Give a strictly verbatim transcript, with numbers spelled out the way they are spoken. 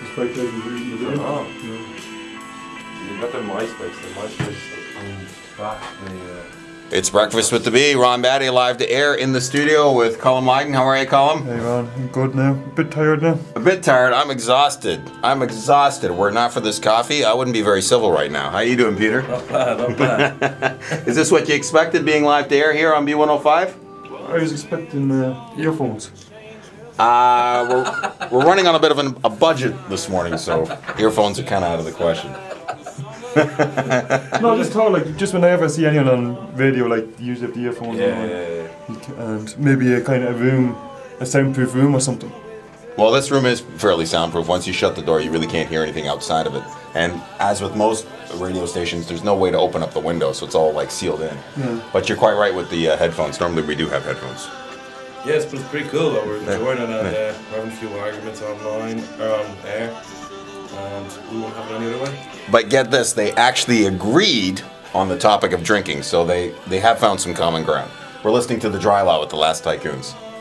It's like that with the Oh. yeah. You got the MySpace, the MySpace um, back the. Uh, It's Breakfast with the Bee. Ron Batty live to air in the studio with Colin Lydon. How are you, Colin? Hey Ron, I'm good now. A bit tired now. A bit tired. I'm exhausted. I'm exhausted. Were it not for this coffee, I wouldn't be very civil right now. How you doing, Peter? not bad, not bad. Is this what you expected, being live to air here on B one oh five? I was expecting uh, earphones. Uh, we're, we're running on a bit of an, a budget this morning, so earphones are kind of out of the question. No, I just thought like just whenever I see anyone on radio like use up the earphones Yeah, and, yeah, yeah. and maybe a kind of room, a soundproof room or something. Well, this room is fairly soundproof. Once you shut the door, you really can't hear anything outside of it. And as with most radio stations, there's no way to open up the window, so it's all like sealed in. Yeah. But you're quite right with the uh, headphones. Normally we do have headphones. Yes, but it's pretty cool though. We're enjoying it and uh, we're having a few arguments online, or on air, and we won't have it any other way. But get this, they actually agreed on the topic of drinking, so they, they have found some common ground. We're listening to the Dry Law with the Last Tycoons.